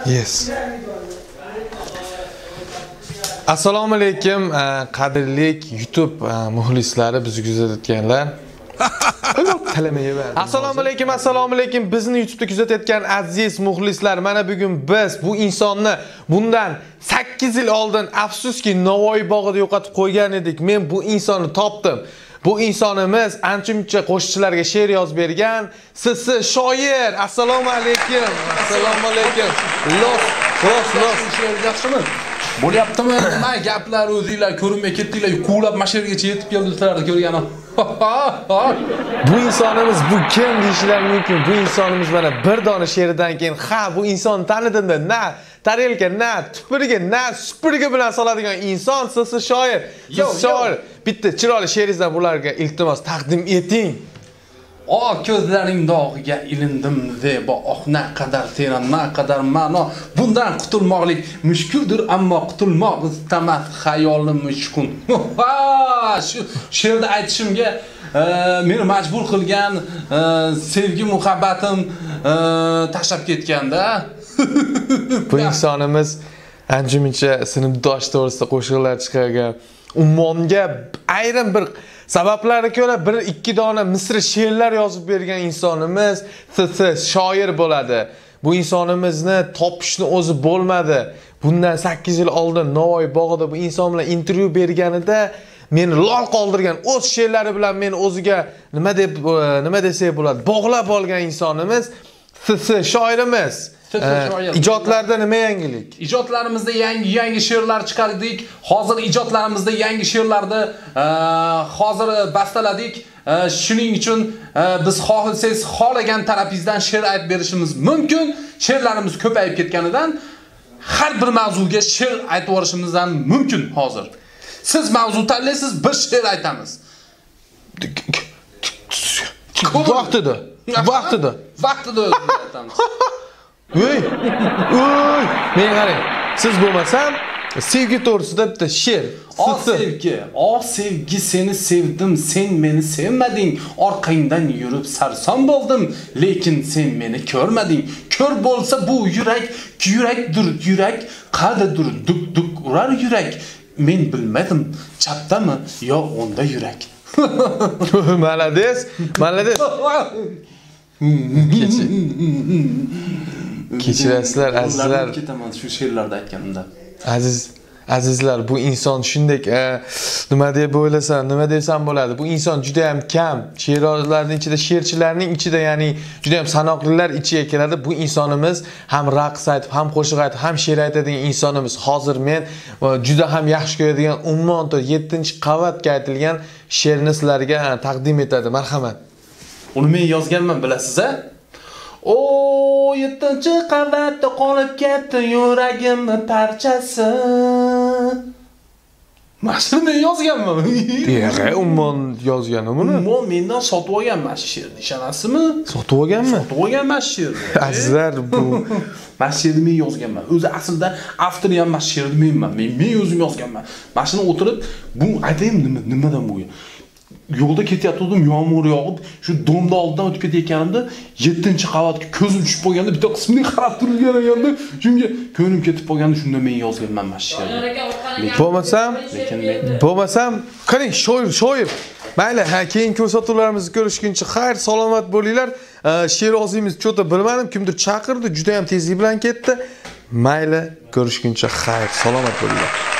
Yes. Assalomu alaykum, qadrli YouTube muxlislari, bizni kuzatayotganlar. Assalomu alaykum. Bizni YouTube'da kuzatayotgan aziz muxlislar, mana bugun biz bu insonni bundan 8 yil oldin afsuski Navoiy bog'ida yo'qotib qo'ygan edik. Men bu insonni topdim. Bu insonimiz ancha-muncha qo'shiqchilarga she'r yozib bergan Sisi shoir. Assalomu alaykum. Assalomu alaykum. Los. Yaxshimi? Bo'lyaptimi? Nima gaplar o'zinglar ko'rinmay ketdinglar, quvlab mashalargacha yetib keldilar ko'rganim. Bu insonimiz bu kim deyishlar mumkin. Bu insonimiz mana bir dona she'ridan keyin bu insonni tanidimda, na tarelka, na tupuriga, na supuriga bilan soladigan inson Sisi shoir. Shoir, bitta chiroyli she'ringizdan bularga iltimos taqdim eting. Ko'zlaring dog'iga ilindim zebo, naqadar teran, naqadar ma'no. Bundan qutulmoqlik mushkuldir, ammo qutulmoq istamas xayolim mushkun. Shu she'rni aytishimga meni majbur qilgan sevgi muhabbatim tashlab ketganda. Bu insonimiz ancha-muncha sinfdosh to'g'risida qo'shiqlar chiqargan. Ummonga ayrim bir sabablarga ko'ra 1-2 dona misri she'rlar yozib bergan insonimiz Sisi shoir bo'ladi. Bu insonimizni topishni o'zi bo'lmadi. Bundan 8 yil oldin Navoiy bog'ida bu inson bilan intervyu berganida meni lol qoldirgan o'z she'rlari bilan meni o'ziga nima desak bo'ladi, bog'lab olgan insonimiz Sisi shoirimiz. Ijodlarda nima yangilik? Ijodlarimizda yangi she'rlar chiqardik. Hozir ijodlarimizda yangi she'rlarni hozir bastaladik. Shuning uchun biz xohlasangiz xohlagan tarafingizdan she'r aytib berishimiz mumkin. She'rlarimiz ko'payib ketganidan har bir mavzuga she'r aytib yorishimizdan mumkin hozir. Siz mavzu tanlaysiz, biz she'r aytamiz. Vaqtida aytamiz. Voy! Men qarang, siz bo'lmasam sevgi to'g'risida bitta she'r. Sevgi, seni sevdim, sen meni sevmading. Orqangdan yurib sarson bo'ldim, lekin sen meni ko'rmading. Ko'r bo'lsa bu yurak qadidir, duk urar yurak. Men bilmadim, chapdami yo o'nda yurak. Malades. Kechirasizlar azizlar. Ketaman shu she'rlarda aytganimda. Azizlar, bu inson shunday nima deb o'ylasam, nima desam bo'ladi. Bu inson juda ham kam. She'rlarning ichida, she'rchilarning ichida, ya'ni juda ham sanoqlilar ichiga kiradi. Bu insonimiz ham raqs aytib, ham qo'shiq aytib, ham she'r aytadigan insonimiz. Hozir men juda ham yaxshi ko'radigan Ummon 7-qavatga aytilgan she'rni sizlarga taqdim etadi. Marhamat. Uni men yozganman, bilasiz-a? 7-qavatda qolib ketdi yuragimning parchasi. Mashina men yozganman. De'g'ay Ummon yozgan buni. Ummon mendan sotib olgan shu she'rni, ishonasizmi? Sotib olganmi? Sotib olgan shu she'rni. Azizlar, bu she'rni men yozganman. O'zi aslida avtori ham she'rni menman. Men o'zim yozganman. Mashina o'tirib, bu aytaymi nimadan bu? Yo'lda ketyaptim, yomg'ir yog'ib, shu domda oldidan o'tib ketayotganimda 7-qavatga ko'zim tushib qolganda, bitta qismini qarab turgan ekanda, shunga ko'nglim ketib qolganda, shunda men yozganman she'rni. Bo'lmasam, qarang, shoir. Mayli, keyingi ko'rsatuvlarimizni ko'rishguncha xayr, salomat bo'linglar. She'r yozimiz cho'ta bilmadim, kimdir chaqirdi, juda ham tezlik bilan ketdi. Mayli, ko'rishguncha xayr, salomat bo'linglar.